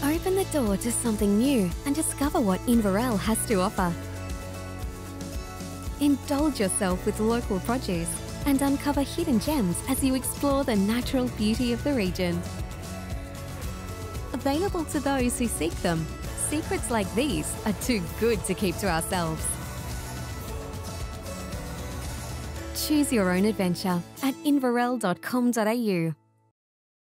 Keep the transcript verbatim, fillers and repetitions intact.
Open the door to something new and discover what Inverell has to offer. Indulge yourself with local produce and uncover hidden gems as you explore the natural beauty of the region. Available to those who seek them, secrets like these are too good to keep to ourselves. Choose your own adventure at inverell dot com dot a u.